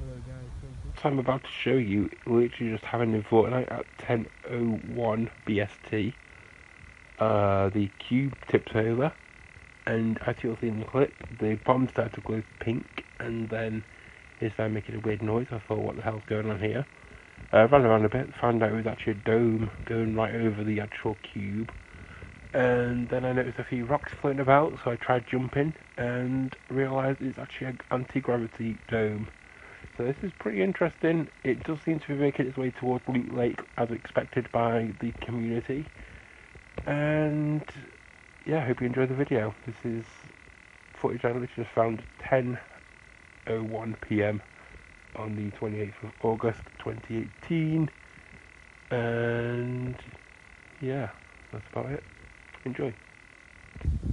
So I'm about to show you literally just having in Fortnite at 10:01 BST. The cube tips over, and as you'll see in the clip, the bomb started to glow pink, and then it started making a weird noise. I thought, what the hell's going on here? Ran around a bit, found out it was actually a dome going right over the actual cube, and then I noticed a few rocks floating about, so I tried jumping and realised it's actually an anti-gravity dome. So this is pretty interesting. It does seem to be making its way towards Loot Lake as expected by the community. And yeah, I hope you enjoy the video. This is footage I literally just found at 10:01 PM on the 28th of August 2018. And yeah, that's about it. Enjoy.